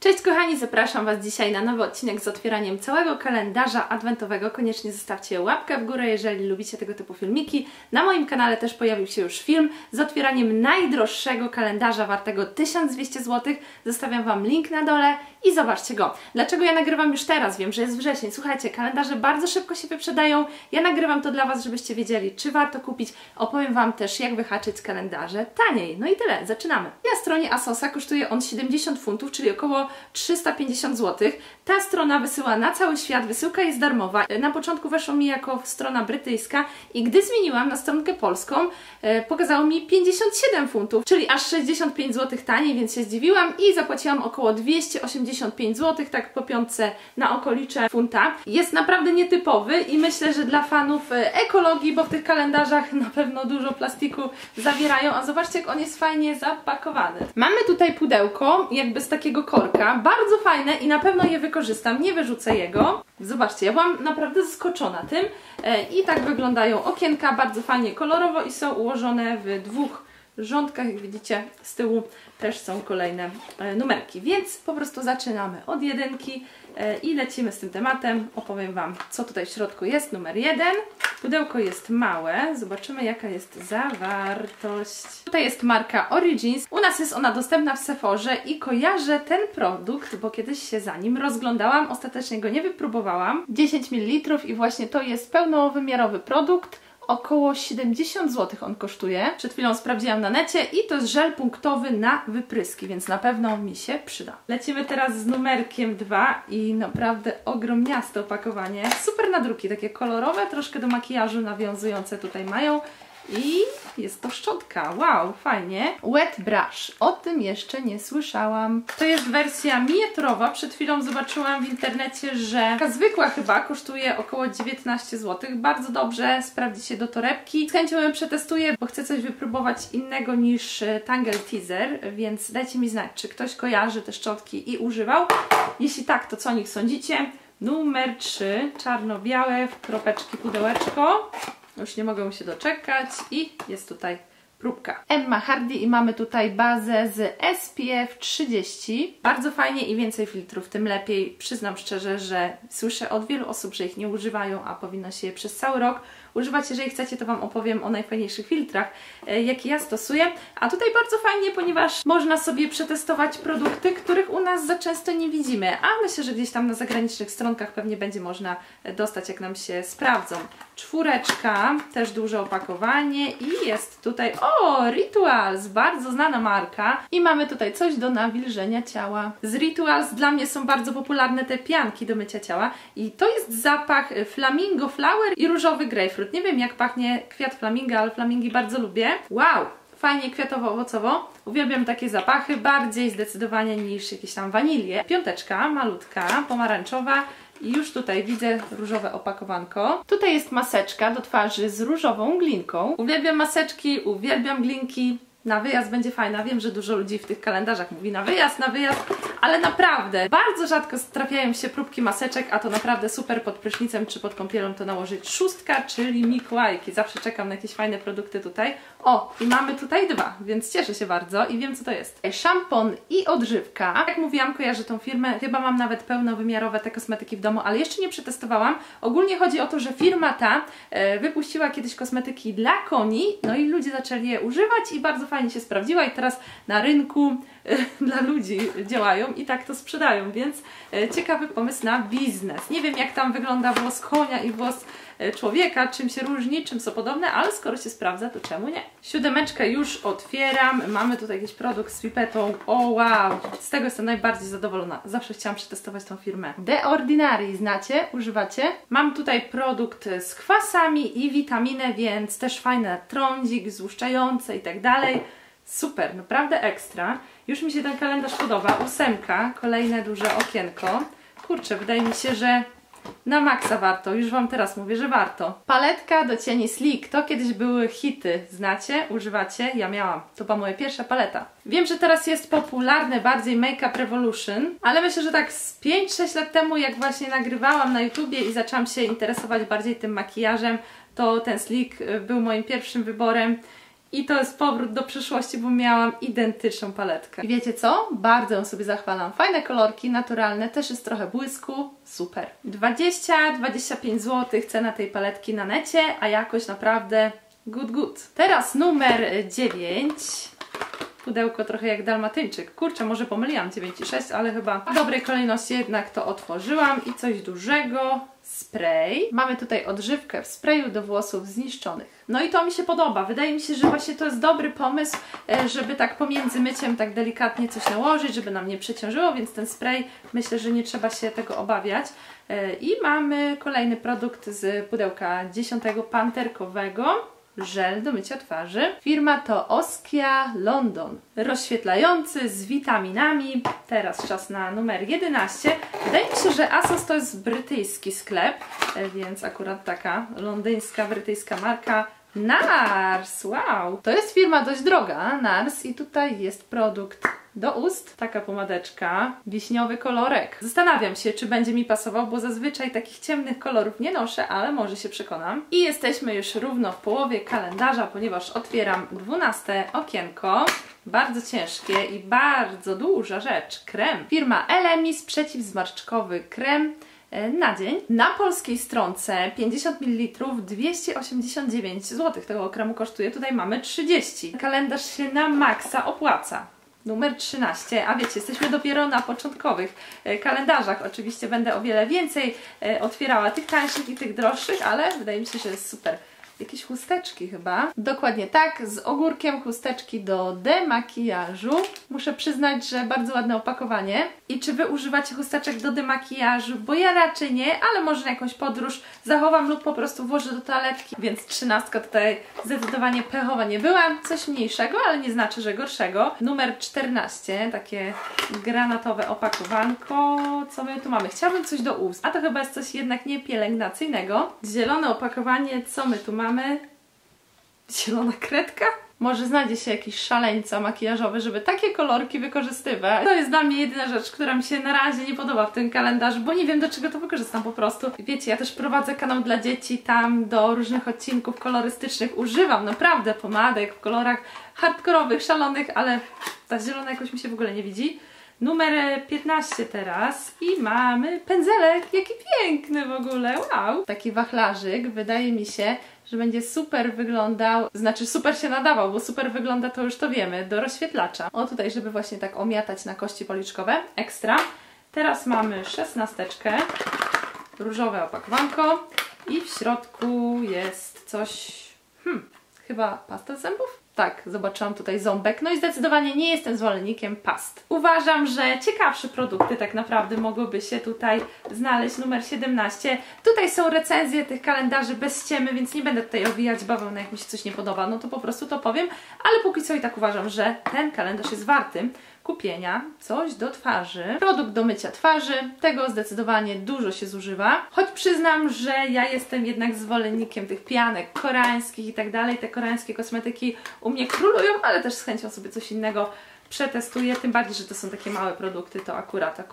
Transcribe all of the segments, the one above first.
Cześć kochani, zapraszam Was dzisiaj na nowy odcinek z otwieraniem całego kalendarza adwentowego. Koniecznie zostawcie łapkę w górę, jeżeli lubicie tego typu filmiki. Na moim kanale też pojawił się już film z otwieraniem najdroższego kalendarza wartego 1200 zł. Zostawiam Wam link na dole i zobaczcie go. Dlaczego ja nagrywam już teraz? Wiem, że jest wrzesień. Słuchajcie, kalendarze bardzo szybko się wyprzedają. Ja nagrywam to dla Was, żebyście wiedzieli, czy warto kupić. Opowiem Wam też, jak wyhaczyć kalendarze taniej. No i tyle, zaczynamy. Na stronie ASOSa kosztuje on 70 funtów, czyli około 350 zł. Ta strona wysyła na cały świat, wysyłka jest darmowa. Na początku weszło mi jako strona brytyjska i gdy zmieniłam na stronkę polską, pokazało mi 57 funtów, czyli aż 65 zł taniej, więc się zdziwiłam i zapłaciłam około 285 zł, tak po piątce na okolicze funta. Jest naprawdę nietypowy i myślę, że dla fanów ekologii, bo w tych kalendarzach na pewno dużo plastiku zawierają, a zobaczcie, jak on jest fajnie zapakowany. Mamy tutaj pudełko jakby z takiego korka, bardzo fajne i na pewno je wykorzystam, nie wyrzucę jego. Zobaczcie, ja byłam naprawdę zaskoczona tym i tak wyglądają okienka, bardzo fajnie kolorowo i są ułożone w dwóch rządkach, jak widzicie z tyłu też są kolejne numerki, więc po prostu zaczynamy od jedynki i lecimy z tym tematem. Opowiem Wam, co tutaj w środku jest. Numer 1. Pudełko jest małe. Zobaczymy, jaka jest zawartość. Tutaj jest marka Origins. U nas jest ona dostępna w Sephorze i kojarzę ten produkt, bo kiedyś się za nim rozglądałam. Ostatecznie go nie wypróbowałam. 10 ml i właśnie to jest pełnowymiarowy produkt. Około 70 zł on kosztuje. Przed chwilą sprawdziłam na necie i to jest żel punktowy na wypryski, więc na pewno mi się przyda. Lecimy teraz z numerkiem 2 i naprawdę ogromniaste opakowanie. Super nadruki, takie kolorowe, troszkę do makijażu nawiązujące tutaj mają. I jest to szczotka. Wow, fajnie. Wet brush. O tym jeszcze nie słyszałam. To jest wersja miniaturowa. Przed chwilą zobaczyłam w internecie, że taka zwykła chyba kosztuje około 19 zł. Bardzo dobrze sprawdzi się do torebki. Z chęcią ją przetestuję, bo chcę coś wypróbować innego niż Tangle Teaser, więc dajcie mi znać, czy ktoś kojarzy te szczotki i używał. Jeśli tak, to co o nich sądzicie? Numer 3. Czarno-białe, w kropeczki pudełeczko. Już nie mogę się doczekać i jest tutaj próbka. Emma Hardy i mamy tutaj bazę z SPF 30. Bardzo fajnie, im więcej filtrów, tym lepiej. Przyznam szczerze, że słyszę od wielu osób, że ich nie używają, a powinno się je przez cały rok używać. Jeżeli chcecie, to Wam opowiem o najfajniejszych filtrach, jakie ja stosuję. A tutaj bardzo fajnie, ponieważ można sobie przetestować produkty, których u nas za często nie widzimy. A myślę, że gdzieś tam na zagranicznych stronkach pewnie będzie można dostać, jak nam się sprawdzą. 4, też duże opakowanie i jest tutaj, Rituals, bardzo znana marka. I mamy tutaj coś do nawilżenia ciała. Z Rituals dla mnie są bardzo popularne te pianki do mycia ciała i to jest zapach Flamingo Flower i różowy grapefruit. Nie wiem, jak pachnie kwiat flaminga, ale flamingi bardzo lubię. Wow! Fajnie kwiatowo-owocowo. Uwielbiam takie zapachy, bardziej zdecydowanie niż jakieś tam wanilie. 5, malutka, pomarańczowa. I już tutaj widzę różowe opakowanko. Tutaj jest maseczka do twarzy z różową glinką. Uwielbiam maseczki, uwielbiam glinki. Na wyjazd będzie fajna. Wiem, że dużo ludzi w tych kalendarzach mówi na wyjazd, ale naprawdę bardzo rzadko trafiają się próbki maseczek, a to naprawdę super pod prysznicem czy pod kąpielą to nałożyć. 6, czyli Mikołajki. Zawsze czekam na jakieś fajne produkty tutaj. I mamy tutaj 2, więc cieszę się bardzo i wiem, co to jest. Szampon i odżywka. Jak mówiłam, kojarzę tą firmę. Chyba mam nawet pełnowymiarowe te kosmetyki w domu, ale jeszcze nie przetestowałam. Ogólnie chodzi o to, że firma ta wypuściła kiedyś kosmetyki dla koni, no i ludzie zaczęli je używać i bardzo fajnie się sprawdziła i teraz na rynku dla ludzi działają i tak to sprzedają, więc ciekawy pomysł na biznes. Nie wiem, jak tam wygląda włos konia i włos człowieka, czym się różni, czym są podobne, ale skoro się sprawdza, to czemu nie? 7 już otwieram. Mamy tutaj jakiś produkt z pipetą. Wow! Z tego jestem najbardziej zadowolona. Zawsze chciałam przetestować tą firmę. The Ordinary, znacie? Używacie? Mam tutaj produkt z kwasami i witaminę, więc też fajny trądzik, złuszczające i tak dalej. Super, naprawdę ekstra. Już mi się ten kalendarz podoba. 8, kolejne duże okienko. Kurczę, wydaje mi się, że na maksa warto. Już Wam teraz mówię, że warto. Paletka do cieni Sleek. To kiedyś były hity. Znacie? Używacie? Ja miałam. To była moja pierwsza paleta. Wiem, że teraz jest popularne bardziej Make Up Revolution, ale myślę, że tak z 5-6 lat temu, jak właśnie nagrywałam na YouTubie i zaczęłam się interesować bardziej tym makijażem, to ten Sleek był moim pierwszym wyborem. I to jest powrót do przeszłości, bo miałam identyczną paletkę. I wiecie co? Bardzo ją sobie zachwalam. Fajne kolorki, naturalne, też jest trochę błysku. Super. 20-25 zł cena tej paletki na necie, a jakość naprawdę good. Teraz numer 9. Pudełko trochę jak dalmatyńczyk. Kurczę, może pomyliłam 9 i 6, ale chyba w dobrej kolejności jednak to otworzyłam. I coś dużego. Spray. Mamy tutaj odżywkę w sprayu do włosów zniszczonych. No i to mi się podoba. Wydaje mi się, że właśnie to jest dobry pomysł, żeby tak pomiędzy myciem tak delikatnie coś nałożyć, żeby nam nie przeciążyło, więc ten spray, myślę, że nie trzeba się tego obawiać. I mamy kolejny produkt z pudełka 10 panterkowego. Żel do mycia twarzy. Firma to Oskia London. Rozświetlający z witaminami. Teraz czas na numer 11. Wydaje mi się, że ASOS to jest brytyjski sklep, więc akurat taka londyńska, brytyjska marka. NARS, wow! To jest firma dość droga, NARS, i tutaj jest produkt do ust, taka pomadeczka, wiśniowy kolorek. Zastanawiam się, czy będzie mi pasował, bo zazwyczaj takich ciemnych kolorów nie noszę, ale może się przekonam. I jesteśmy już równo w połowie kalendarza, ponieważ otwieram 12 okienko. Bardzo ciężkie i bardzo duża rzecz. Krem. Firma Elemis, przeciwzmarszczkowy krem na dzień. Na polskiej stronce 50 ml 289 zł tego kremu kosztuje, tutaj mamy 30. Kalendarz się na maksa opłaca. Numer 13, a wiecie, jesteśmy dopiero na początkowych kalendarzach. Oczywiście będę o wiele więcej otwierała tych tańszych i tych droższych, ale wydaje mi się, że jest super. Jakieś chusteczki chyba. Dokładnie tak, z ogórkiem chusteczki do demakijażu. Muszę przyznać, że bardzo ładne opakowanie. I czy Wy używacie chusteczek do demakijażu? Bo ja raczej nie, ale może na jakąś podróż zachowam lub po prostu włożę do toaletki. Więc 13 tutaj zdecydowanie pechowa nie była. Coś mniejszego, ale nie znaczy, że gorszego. Numer 14, takie granatowe opakowanko. Co my tu mamy? Chciałabym coś do ust. A to chyba jest coś jednak nie pielęgnacyjnego. Zielone opakowanie, co my tu mamy? Zielona kredka? Może znajdzie się jakiś szaleńca makijażowy, żeby takie kolorki wykorzystywać. To jest dla mnie jedyna rzecz, która mi się na razie nie podoba w tym kalendarzu, bo nie wiem, do czego to wykorzystam po prostu. Wiecie, ja też prowadzę kanał dla dzieci, tam do różnych odcinków kolorystycznych używam naprawdę pomadek w kolorach hardkorowych, szalonych, ale ta zielona jakoś mi się w ogóle nie widzi. Numer 15 teraz i mamy pędzelek, jaki piękny w ogóle, wow! Taki wachlarzyk, wydaje mi się, że będzie super wyglądał, znaczy super się nadawał, bo super wygląda to już to wiemy, do rozświetlacza. O tutaj, żeby właśnie tak omiatać na kości policzkowe, ekstra. Teraz mamy 16, różowe opakowanko i w środku jest coś, chyba pasta z zębów? Tak, zobaczyłam tutaj ząbek, no i zdecydowanie nie jestem zwolennikiem past. Uważam, że ciekawsze produkty tak naprawdę mogłyby się tutaj znaleźć. Numer 17. Tutaj są recenzje tych kalendarzy bez ściemy, więc nie będę tutaj owijać bawełny, jak mi się coś nie podoba, no to po prostu to powiem, ale póki co i tak uważam, że ten kalendarz jest warty kupienia. Coś do twarzy. Produkt do mycia twarzy. Tego zdecydowanie dużo się zużywa. Choć przyznam, że ja jestem jednak zwolennikiem tych pianek koreańskich i tak dalej. Te koreańskie kosmetyki u mnie królują, ale też z chęcią sobie coś innego przetestuję. Tym bardziej, że to są takie małe produkty, to akurat.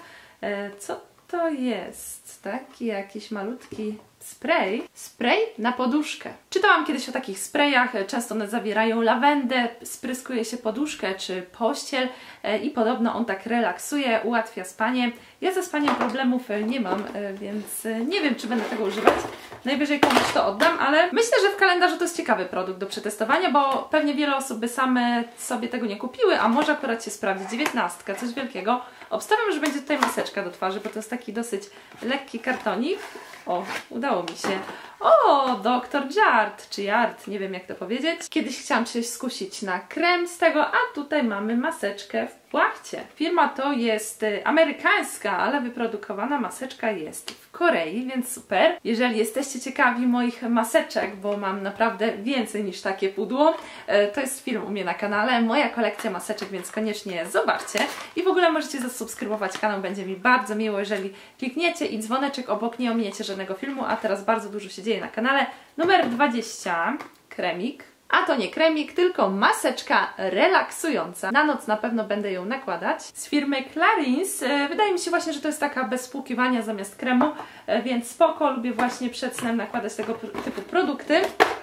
Co to jest? Taki jakiś malutki spray. Spray na poduszkę. Czytałam kiedyś o takich sprayach, często one zawierają lawendę, spryskuje się poduszkę czy pościel i podobno on tak relaksuje, ułatwia spanie. Ja ze spaniem problemów nie mam, więc nie wiem, czy będę tego używać. Najwyżej komuś to oddam, ale myślę, że w kalendarzu to jest ciekawy produkt do przetestowania, bo pewnie wiele osób by same sobie tego nie kupiły, a może akurat się sprawdzi. 19, coś wielkiego. Obstawiam, że będzie tutaj maseczka do twarzy, bo to jest taki dosyć lekki kartonik. O, udało mi się. O, Dr. Jart, czy Jart, nie wiem jak to powiedzieć. Kiedyś chciałam się skusić na krem z tego, a tutaj mamy maseczkę w płachcie. Firma to jest amerykańska, ale wyprodukowana maseczka jest w Korei, więc super. Jeżeli jesteście ciekawi moich maseczek, bo mam naprawdę więcej niż takie pudło, to jest film u mnie na kanale, moja kolekcja maseczek, więc koniecznie zobaczcie. I w ogóle możecie zasubskrybować kanał, będzie mi bardzo miło, jeżeli klikniecie i dzwoneczek obok, nie ominiecie żadnego filmu, a teraz bardzo dużo się dzieje na kanale. Numer 20, kremik. A to nie kremik, tylko maseczka relaksująca. Na noc na pewno będę ją nakładać. Z firmy Clarins. Wydaje mi się właśnie, że to jest taka bez spłukiwania zamiast kremu, więc spoko, lubię właśnie przed snem nakładać tego typu produkty.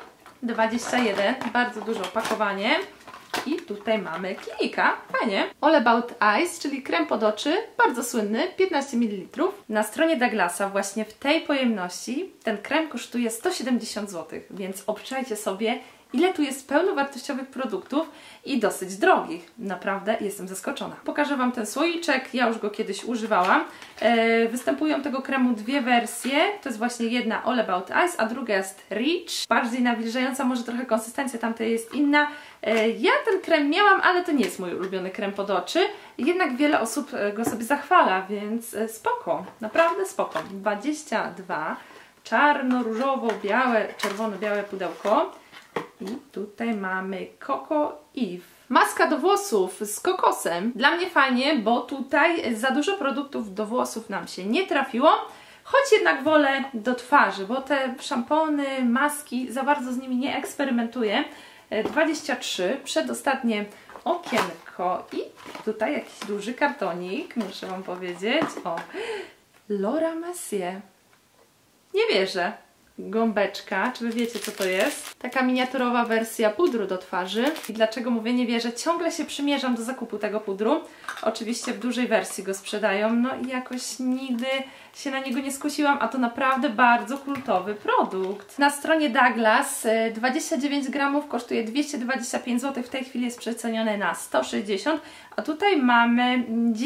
21, bardzo duże opakowanie. I tutaj mamy klinika, fajnie. All About Eyes, czyli krem pod oczy, bardzo słynny, 15 ml. Na stronie Douglasa właśnie w tej pojemności ten krem kosztuje 170 zł, więc obczajcie sobie, ile tu jest pełnowartościowych produktów i dosyć drogich. Naprawdę jestem zaskoczona. Pokażę Wam ten słoiczek, ja już go kiedyś używałam. Występują tego kremu dwie wersje, to jest właśnie jedna All About Eyes, a druga jest Rich, bardziej nawilżająca, może trochę konsystencja tamtej jest inna. Ja ten krem miałam, ale to nie jest mój ulubiony krem pod oczy, jednak wiele osób go sobie zachwala, więc spoko, naprawdę spoko. 22, czarno-różowo-białe, czerwono-białe pudełko. I tutaj mamy Coco Eve. Maska do włosów z kokosem. Dla mnie fajnie, bo tutaj za dużo produktów do włosów nam się nie trafiło. Choć jednak wolę do twarzy, bo te szampony, maski, za bardzo z nimi nie eksperymentuję. 23, przedostatnie okienko i tutaj jakiś duży kartonik, muszę Wam powiedzieć. O, Laura Mercier. Nie wierzę. Gąbeczka, czy Wy wiecie, co to jest? Taka miniaturowa wersja pudru do twarzy. I dlaczego mówię nie wierzę? Ciągle się przymierzam do zakupu tego pudru. Oczywiście w dużej wersji go sprzedają, no i jakoś nigdy się na niego nie skusiłam, a to naprawdę bardzo kultowy produkt. Na stronie Douglas 29 gramów kosztuje 225 zł, w tej chwili jest przecenione na 160, a tutaj mamy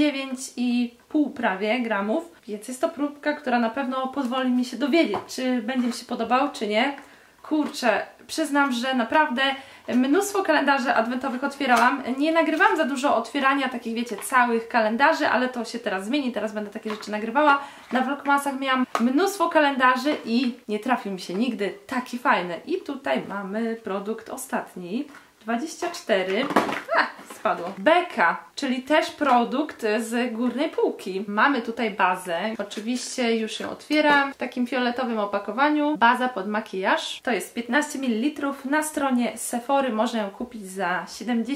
9,5 prawie gramów, więc jest to próbka, która na pewno pozwoli mi się dowiedzieć, czy będzie mi się podobał, czy nie. Kurczę, przyznam, że naprawdę mnóstwo kalendarzy adwentowych otwierałam. Nie nagrywam za dużo otwierania takich, wiecie, całych kalendarzy, ale to się teraz zmieni, teraz będę takie rzeczy nagrywała. Na vlogmasach miałam mnóstwo kalendarzy i nie trafił mi się nigdy taki fajny. I tutaj mamy produkt ostatni. 24, spadło. Beka, czyli też produkt z górnej półki. Mamy tutaj bazę, oczywiście już ją otwieram w takim fioletowym opakowaniu. Baza pod makijaż, to jest 15 ml. Na stronie Sephory można ją kupić za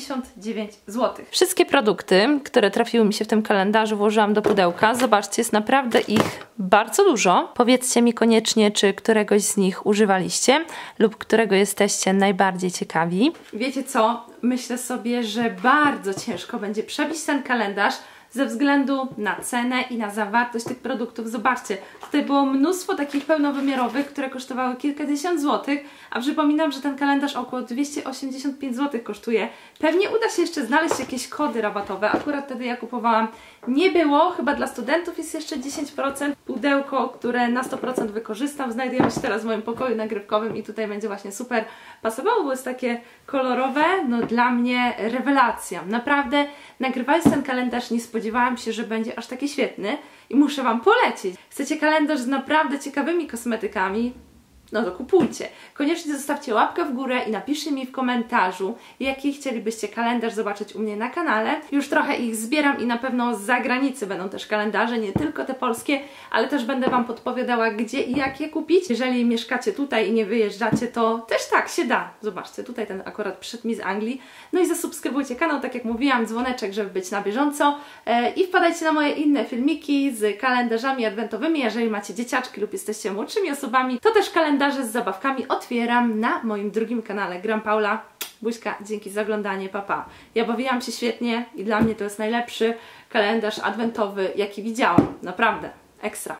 79 zł. Wszystkie produkty, które trafiły mi się w tym kalendarzu, włożyłam do pudełka. Zobaczcie, jest naprawdę ich bardzo dużo. Powiedzcie mi koniecznie, czy któregoś z nich używaliście lub którego jesteście najbardziej ciekawi. Wiecie co? Myślę sobie, że bardzo ciężko będzie przebić ten kalendarz ze względu na cenę i na zawartość tych produktów. Zobaczcie, tutaj było mnóstwo takich pełnowymiarowych, które kosztowały kilkadziesiąt złotych, a przypominam, że ten kalendarz około 285 zł kosztuje. Pewnie uda się jeszcze znaleźć jakieś kody rabatowe. Akurat wtedy ja kupowałam, nie było, chyba dla studentów jest jeszcze 10%. Pudełko, które na 100% wykorzystam, znajdujemy się teraz w moim pokoju nagrywkowym i tutaj będzie właśnie super pasowało, bo jest takie kolorowe, no dla mnie rewelacja. Naprawdę, nagrywając ten kalendarz nie spodziewałam się, że będzie aż taki świetny i muszę Wam polecić. Chcecie kalendarz z naprawdę ciekawymi kosmetykami? No to kupujcie. Koniecznie zostawcie łapkę w górę i napiszcie mi w komentarzu, jaki chcielibyście kalendarz zobaczyć u mnie na kanale. Już trochę ich zbieram i na pewno z zagranicy będą też kalendarze, nie tylko te polskie, ale też będę Wam podpowiadała, gdzie i jak je kupić. Jeżeli mieszkacie tutaj i nie wyjeżdżacie, to też tak się da. Zobaczcie, tutaj ten akurat przyszedł mi z Anglii. No i zasubskrybujcie kanał, tak jak mówiłam, dzwoneczek, żeby być na bieżąco. I wpadajcie na moje inne filmiki z kalendarzami adwentowymi. Jeżeli macie dzieciaczki lub jesteście młodszymi osobami, to też kalendarze z zabawkami otwieram na moim drugim kanale. Gram Paula. Buźka, dzięki za oglądanie, papa. Ja bawiłam się świetnie i dla mnie to jest najlepszy kalendarz adwentowy, jaki widziałam. Naprawdę, ekstra.